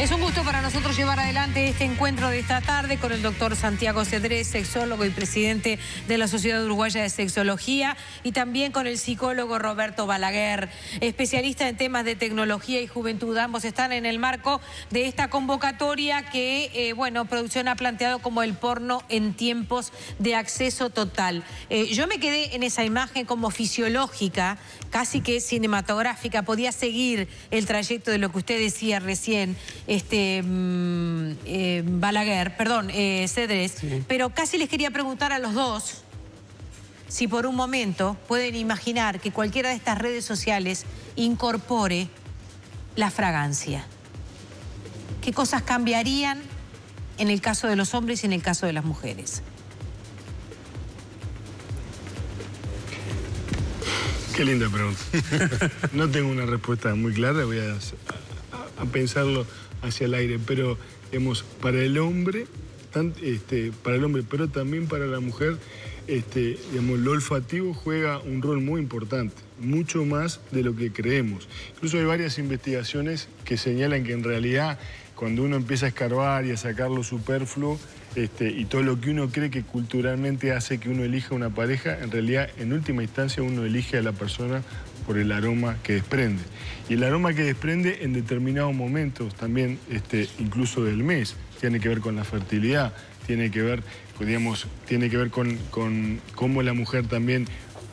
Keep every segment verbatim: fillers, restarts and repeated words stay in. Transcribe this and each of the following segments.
Es un gusto para nosotros llevar adelante este encuentro de esta tarde con el doctor Santiago Cedrés, sexólogo y presidente de la Sociedad Uruguaya de Sexología, y también con el psicólogo Roberto Balaguer, especialista en temas de tecnología y juventud. Ambos están en el marco de esta convocatoria que, eh, bueno, producción ha planteado como el porno en tiempos de acceso total. Eh, yo me quedé en esa imagen como fisiológica, casi que cinematográfica, podía seguir el trayecto de lo que usted decía recién, este eh, Balaguer, perdón, eh, Cedrés, sí. Pero casi les quería preguntar a los dos si por un momento pueden imaginar que cualquiera de estas redes sociales incorpore la fragancia. ¿Qué cosas cambiarían en el caso de los hombres y en el caso de las mujeres? Qué linda pregunta. No tengo una respuesta muy clara, voy a, a, a pensarlo hacia el aire, pero digamos, para el hombre, tan, este, para el hombre, pero también para la mujer, este, digamos, lo olfativo juega un rol muy importante, mucho más de lo que creemos. Incluso hay varias investigaciones que señalan que en realidad cuando uno empieza a escarbar y a sacar lo superfluo, Este, y todo lo que uno cree que culturalmente hace que uno elija una pareja, en realidad, en última instancia, uno elige a la persona por el aroma que desprende. Y el aroma que desprende en determinados momentos, también este, incluso del mes, tiene que ver con la fertilidad, tiene que ver, digamos, tiene que ver con, con cómo la mujer también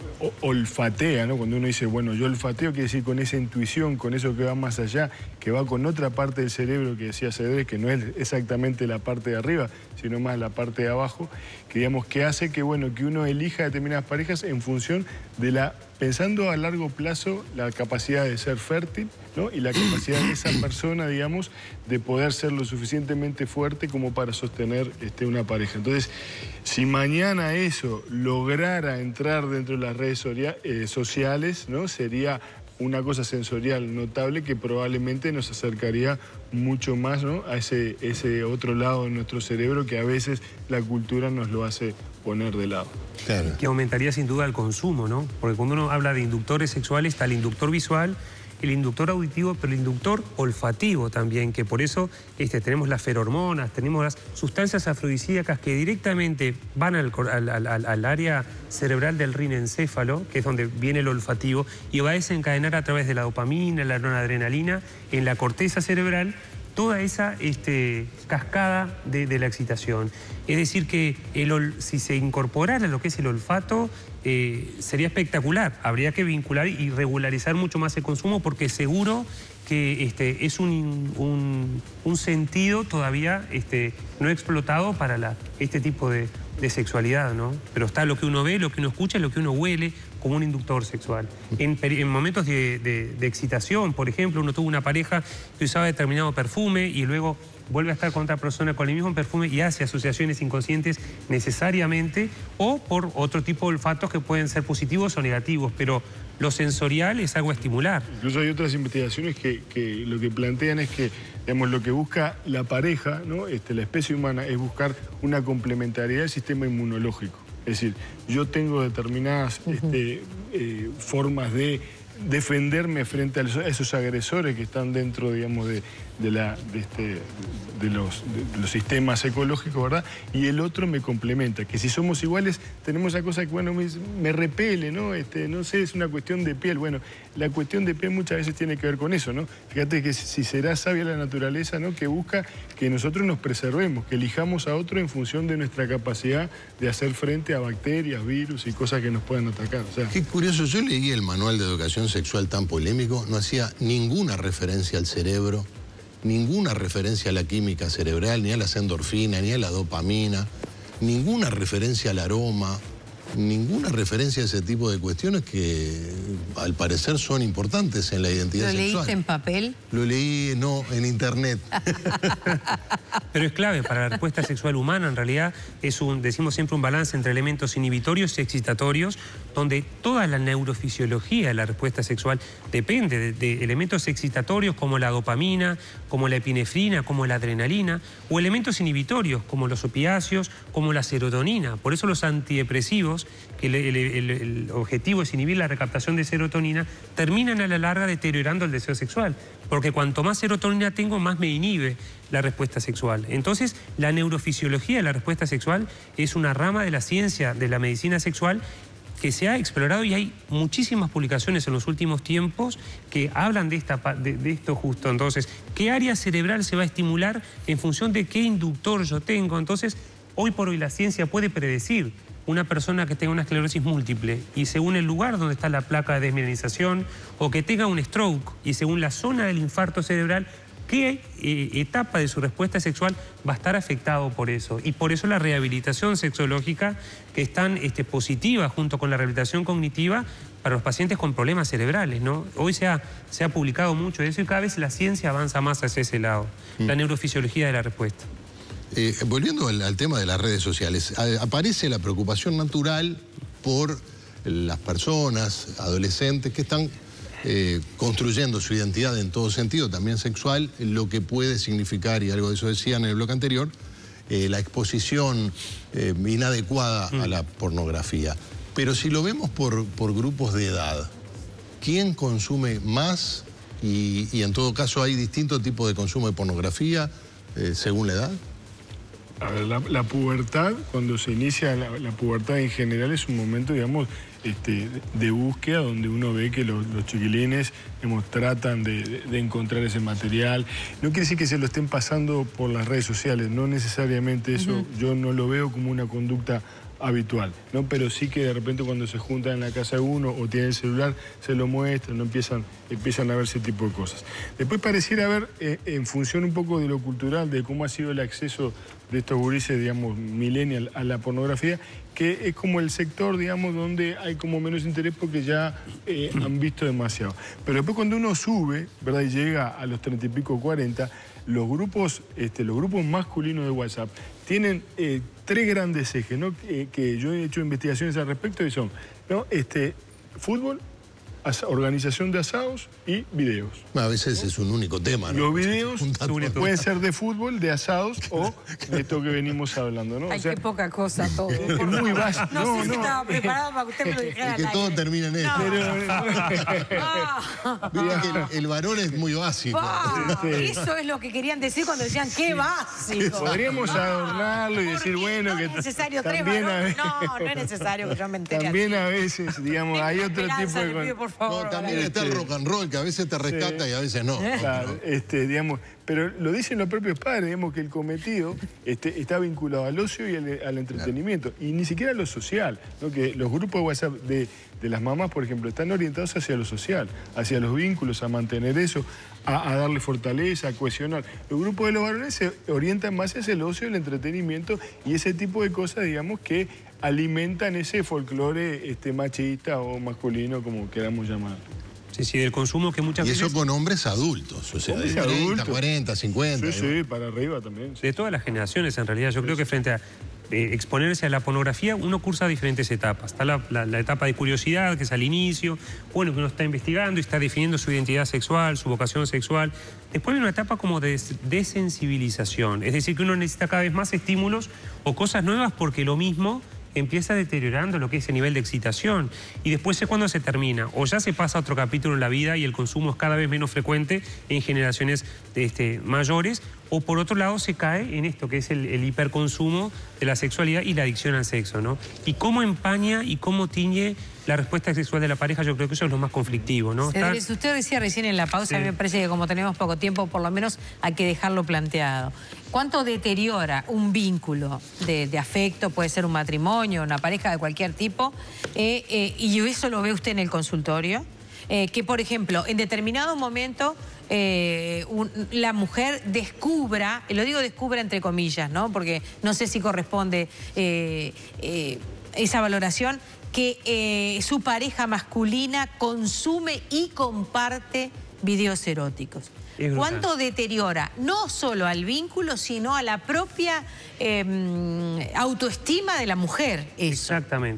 olfatea, ¿no? Cuando uno dice, bueno, yo olfateo, quiere decir con esa intuición, con eso que va más allá, que va con otra parte del cerebro que decía Cedrés, que no es exactamente la parte de arriba, sino más la parte de abajo, que digamos que hace que, bueno, que uno elija determinadas parejas en función de la, pensando a largo plazo, la capacidad de ser fértil, ¿no? Y la capacidad de esa persona, digamos, de poder ser lo suficientemente fuerte como para sostener este, una pareja. Entonces, si mañana eso lograra entrar dentro de las redes eh, sociales, ¿no? Sería una cosa sensorial notable que probablemente nos acercaría mucho más, ¿no? a ese, ese otro lado de nuestro cerebro que a veces la cultura nos lo hace poner de lado. Claro. Que aumentaría sin duda el consumo, ¿no? Porque cuando uno habla de inductores sexuales está el inductor visual, el inductor auditivo, pero el inductor olfativo también, que por eso este, tenemos las ferormonas, tenemos las sustancias afrodisíacas que directamente van al, al, al, al área cerebral del rinencéfalo, que es donde viene el olfativo, y va a desencadenar a través de la dopamina, la noradrenalina, en la corteza cerebral, toda esa este, cascada de, de la excitación. Es decir que el, si se incorporara lo que es el olfato, eh, sería espectacular. Habría que vincular y regularizar mucho más el consumo porque seguro que este, es un, un, un sentido todavía este, no explotado para la, este tipo de, de sexualidad, ¿no? Pero está lo que uno ve, lo que uno escucha, lo que uno huele como un inductor sexual. En, en momentos de, de, de excitación, por ejemplo, uno tuvo una pareja que usaba determinado perfume y luego vuelve a estar con otra persona con el mismo perfume y hace asociaciones inconscientes necesariamente, o por otro tipo de olfatos que pueden ser positivos o negativos, pero lo sensorial es algo a estimular. Incluso hay otras investigaciones que, que lo que plantean es que, digamos, lo que busca la pareja, ¿no? este, la especie humana, es buscar una complementariedad del sistema inmunológico. Es decir, yo tengo determinadas uh-huh. este, eh, formas de defenderme frente a esos agresores que están dentro, digamos, de, de, la, de, este, de, los, de los sistemas ecológicos, ¿verdad? Y el otro me complementa, que si somos iguales tenemos esa cosa que, bueno, me, me repele, ¿no? Este, no sé, es una cuestión de piel. Bueno, la cuestión de piel muchas veces tiene que ver con eso, ¿no? Fíjate que si será sabia la naturaleza, ¿no? Que busca que nosotros nos preservemos, que elijamos a otro en función de nuestra capacidad de hacer frente a bacterias, virus y cosas que nos puedan atacar. O sea, qué curioso, yo leí el manual de educación sexual tan polémico, no hacía ninguna referencia al cerebro, ninguna referencia a la química cerebral, ni a las endorfinas, ni a la dopamina, ninguna referencia al aroma, ninguna referencia a ese tipo de cuestiones que al parecer son importantes en la identidad sexual. ¿Lo leíste en papel? Lo leí, no, en internet. Pero es clave para la respuesta sexual humana, en realidad es un, decimos siempre, un balance entre elementos inhibitorios y excitatorios, donde toda la neurofisiología de la respuesta sexual depende de, de elementos excitatorios como la dopamina, como la epinefrina, como la adrenalina, o elementos inhibitorios como los opiáceos, como la serotonina. Por eso los antidepresivos químicos, que el, el, el, el objetivo es inhibir la recaptación de serotonina, terminan a la larga deteriorando el deseo sexual. Porque cuanto más serotonina tengo, más me inhibe la respuesta sexual. Entonces, la neurofisiología de la respuesta sexual es una rama de la ciencia de la medicina sexual que se ha explorado, y hay muchísimas publicaciones en los últimos tiempos que hablan de, esta, de, de esto justo. Entonces, ¿qué área cerebral se va a estimular en función de qué inductor yo tengo? Entonces, hoy por hoy la ciencia puede predecir una persona que tenga una esclerosis múltiple y según el lugar donde está la placa de desmineralización, o que tenga un stroke y según la zona del infarto cerebral, qué eh, etapa de su respuesta sexual va a estar afectado por eso. Y por eso la rehabilitación sexológica, que es tan este, positiva junto con la rehabilitación cognitiva para los pacientes con problemas cerebrales, ¿no? Hoy se ha, se ha publicado mucho de eso y cada vez la ciencia avanza más hacia ese lado, mm. la neurofisiología de la respuesta. Eh, volviendo al, al tema de las redes sociales, a, aparece la preocupación natural por las personas, adolescentes, que están eh, construyendo su identidad en todo sentido, también sexual, lo que puede significar, y algo de eso decían en el bloque anterior, eh, la exposición eh, inadecuada mm. a la pornografía. Pero si lo vemos por, por grupos de edad, ¿quién consume más? Y, y en todo caso, ¿hay distintos tipos de consumo de pornografía eh, según la edad? A ver, la, la pubertad, cuando se inicia la, la pubertad en general, es un momento, digamos, este, de búsqueda donde uno ve que los, los chiquilines, digamos, tratan de, de, de encontrar ese material. No quiere decir que se lo estén pasando por las redes sociales, no necesariamente eso, uh-huh. yo no lo veo como una conducta habitual, ¿no? Pero sí que de repente cuando se juntan en la casa de uno o tienen el celular, se lo muestran, ¿no? empiezan, empiezan a ver ese tipo de cosas. Después pareciera haber, eh, en función un poco de lo cultural, de cómo ha sido el acceso de estos gurises, digamos, millennial a la pornografía, que es como el sector, digamos, donde hay como menos interés porque ya eh, han visto demasiado. Pero después cuando uno sube, ¿verdad? Y llega a los treinta y pico, cuarenta, los grupos, este, los grupos masculinos de WhatsApp tienen eh, tres grandes ejes, ¿no? Que, que yo he hecho investigaciones al respecto y son, ¿no? Este, fútbol, organización de asados y videos. A veces es un único tema, ¿no? Los videos pueden ser de fútbol, de asados o de esto que venimos hablando, ¿no? Ay, o sea, qué poca cosa todo. Es muy básico. No, No, sé si no. estaba preparado para que usted me lo dijera. Es que todo termina en esto. Ah. Mira que el, el varón es muy básico. Ah, Sí. eso es lo que querían decir cuando decían qué básico. Podríamos adornarlo y decir, bueno, no que es necesario tres también a varones. veces, No, no es necesario que yo me entere. también así. a veces, digamos, hay otro tipo Esperanza, le de... pido, por favor, No, también Balaguer. está el rock and roll, que a veces te rescata Sí. y a veces no. Claro, este, digamos, pero lo dicen los propios padres, digamos que el cometido este, está vinculado al ocio y al, al entretenimiento, claro. Y ni siquiera a lo social, ¿no? Que los grupos de WhatsApp de, de las mamás, por ejemplo, están orientados hacia lo social, hacia los vínculos, a mantener eso, a, a darle fortaleza, a cohesionar. Los grupos de los varones se orientan más hacia el ocio, el entretenimiento y ese tipo de cosas, digamos, que alimentan ese folclore este, machista o masculino, como queramos llamarlo. Sí, sí, del consumo que muchas Y veces... eso con hombres adultos, o sea, de Hombres treinta, adultos. cuarenta, cincuenta. Sí, sí, para arriba también. Sí. De todas las generaciones, en realidad. Yo creo que frente a eh, exponerse a la pornografía, uno cursa diferentes etapas. Está la, la, la etapa de curiosidad, que es al inicio, bueno, que uno está investigando y está definiendo su identidad sexual, su vocación sexual. Después hay una etapa como de desensibilización, es decir, que uno necesita cada vez más estímulos o cosas nuevas porque lo mismo empieza deteriorando lo que es el nivel de excitación. Y después es cuando se termina. O ya se pasa a otro capítulo en la vida y el consumo es cada vez menos frecuente en generaciones este, mayores. O por otro lado se cae en esto que es el, el hiperconsumo de la sexualidad y la adicción al sexo, ¿no? Y cómo empaña y cómo tiñe la respuesta sexual de la pareja, yo creo que eso es lo más conflictivo, ¿no? Está... Usted decía recién en la pausa, sí. A mí me parece que como tenemos poco tiempo, por lo menos hay que dejarlo planteado. ¿Cuánto deteriora un vínculo de, de afecto? Puede ser un matrimonio, una pareja de cualquier tipo, eh, eh, y eso lo ve usted en el consultorio, eh, que por ejemplo, en determinado momento eh, un, la mujer descubra, lo digo descubra entre comillas, ¿no? Porque no sé si corresponde eh, eh, esa valoración, que eh, su pareja masculina consume y comparte videos eróticos. ¿Cuánto deteriora no solo al vínculo, sino a la propia eh, autoestima de la mujer eso? Exactamente.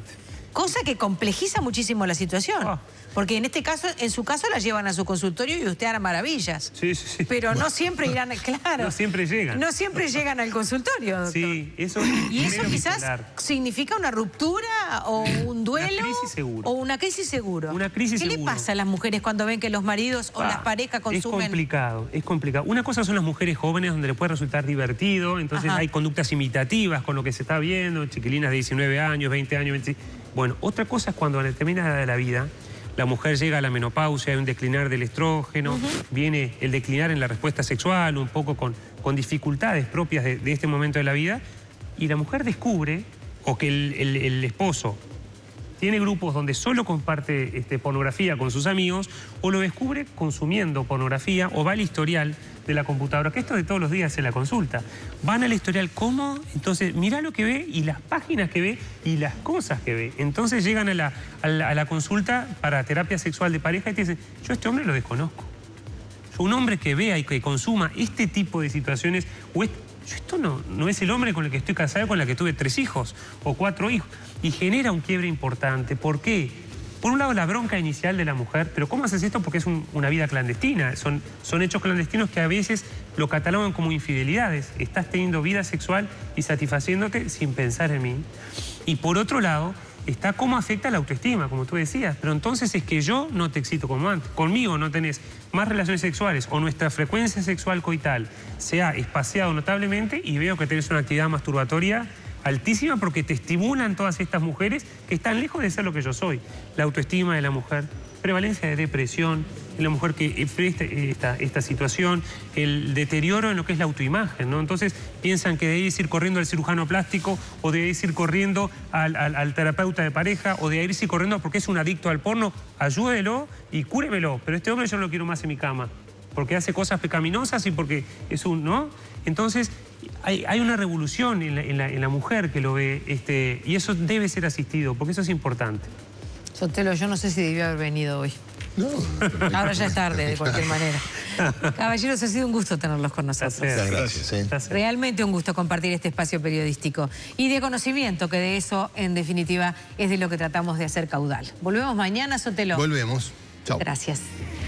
cosa que complejiza muchísimo la situación. Oh. Porque en este caso, en su caso, la llevan a su consultorio y usted hará maravillas. Sí, sí, sí. Pero no siempre irán, claro. No siempre llegan. No siempre llegan al consultorio, doctor. Sí, eso Y eso quizás bipolar. significa una ruptura o un duelo. Una crisis seguro. O una crisis seguro. Una crisis ¿Qué seguro. le pasa a las mujeres cuando ven que los maridos o ah, las parejas consumen? Es complicado, es complicado. Una cosa son las mujeres jóvenes donde les puede resultar divertido, entonces Ajá. hay conductas imitativas con lo que se está viendo, chiquilinas de diecinueve años, veinte años, veinticinco. Bueno, otra cosa es cuando a determinada edad de la vida la mujer llega a la menopausia, hay un declinar del estrógeno, uh-huh. viene el declinar en la respuesta sexual, un poco con, con dificultades propias de, de este momento de la vida, y la mujer descubre, o que el, el, el esposo tiene grupos donde solo comparte este, pornografía con sus amigos, o lo descubre consumiendo pornografía, o va al historial de la computadora, que esto de todos los días se la consulta. Van al historial, ¿cómo? Entonces, mira lo que ve y las páginas que ve y las cosas que ve. Entonces llegan a la, a la, a la consulta para terapia sexual de pareja y te dicen, yo a este hombre lo desconozco. Yo, un hombre que vea y que consuma este tipo de situaciones, o este, yo, esto no, no es el hombre con el que estoy casado, con el que tuve tres hijos o cuatro hijos. Y genera un quiebre importante. ¿Por qué? Por un lado, la bronca inicial de la mujer, pero ¿cómo haces esto? Porque es un, una vida clandestina, son, son hechos clandestinos que a veces lo catalogan como infidelidades. Estás teniendo vida sexual y satisfaciéndote sin pensar en mí. Y por otro lado, está cómo afecta la autoestima, como tú decías. Pero entonces es que yo no te excito como antes. Conmigo no tenés más relaciones sexuales o nuestra frecuencia sexual coital se ha espaciado notablemente y veo que tenés una actividad masturbatoria altísima porque te estimulan todas estas mujeres que están lejos de ser lo que yo soy. La autoestima de la mujer, prevalencia de depresión en la mujer que enfrenta esta, esta situación, el deterioro en lo que es la autoimagen, ¿no? Entonces piensan que debes ir corriendo al cirujano plástico o debes ir corriendo al, al, al terapeuta de pareja o debes ir corriendo porque es un adicto al porno. Ayúdelo y cúremelo, pero este hombre yo no lo quiero más en mi cama porque hace cosas pecaminosas y porque es un, ¿no? Entonces hay, hay una revolución en la, en, la, en la mujer que lo ve este, y eso debe ser asistido, porque eso es importante. Sotelo, yo no sé si debió haber venido hoy. No. Ahora ya es tarde, de cualquier manera. Caballeros, ha sido un gusto tenerlos con nosotros. Muchas gracias. ¿eh? Realmente un gusto compartir este espacio periodístico. Y de conocimiento, que de eso, en definitiva, es de lo que tratamos de hacer caudal. Volvemos mañana, Sotelo. Volvemos. Chao. Gracias.